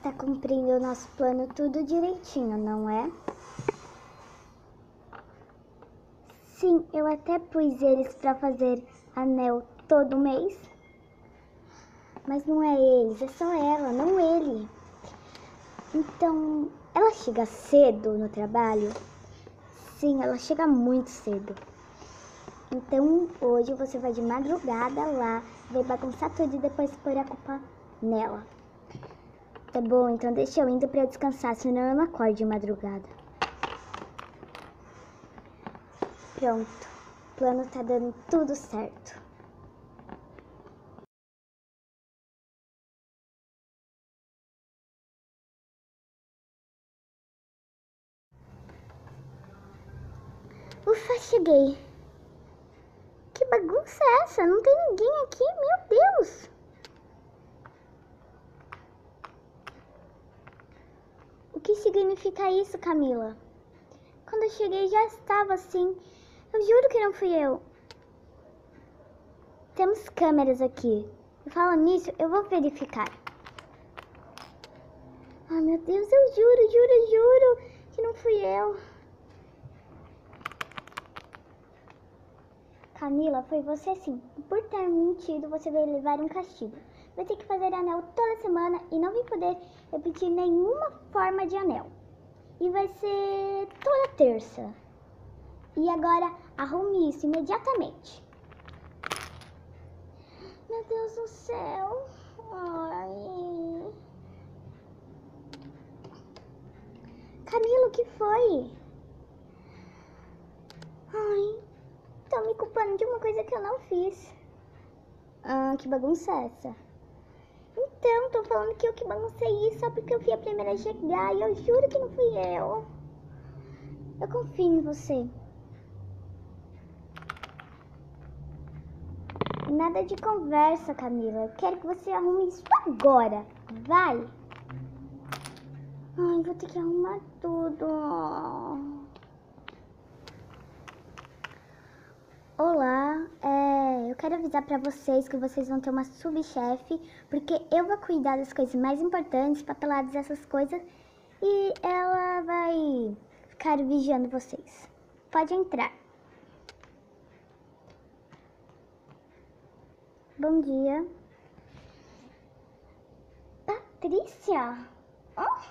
está cumprindo o nosso plano tudo direitinho, não é? Sim, eu até pus eles para fazer anel todo mês. Mas não é eles, é só ela, não ele. Então, ela chega cedo no trabalho? Sim, ela chega muito cedo. Então, hoje você vai de madrugada lá, vai bagunçar tudo e depois pôr a culpa nela. Tá bom, então deixa eu indo pra descansar, senão eu não acordo de madrugada. Pronto, o plano tá dando tudo certo. Ufa, cheguei. Que bagunça é essa? Não tem ninguém aqui, meu Deus! O que significa isso, Camila? Quando eu cheguei já estava assim. Eu juro que não fui eu. Temos câmeras aqui. Falando nisso, eu vou verificar. Ai, meu Deus, eu juro que não fui eu. Camila, foi você sim. Por ter mentido, você vai levar um castigo. Vai ter que fazer anel toda semana e não vai poder repetir nenhuma forma de anel. E vai ser toda terça. E agora, arrume isso imediatamente. Meu Deus do céu. Ai. Camila, o que foi? Ai, estão me culpando de uma coisa que eu não fiz. Ah, que bagunça é essa? Então, tô falando que eu que baguncei isso só porque eu fui a primeira a chegar e eu juro que não fui eu. Eu confio em você. Nada de conversa, Camila. Eu quero que você arrume isso agora. Vai. Ai, vou ter que arrumar tudo. Olá, eu quero avisar pra vocês que vocês vão ter uma subchefe, porque eu vou cuidar das coisas mais importantes, papeladas, essas coisas, e ela vai ficar vigiando vocês. Pode entrar. Bom dia. Patrícia? Oh,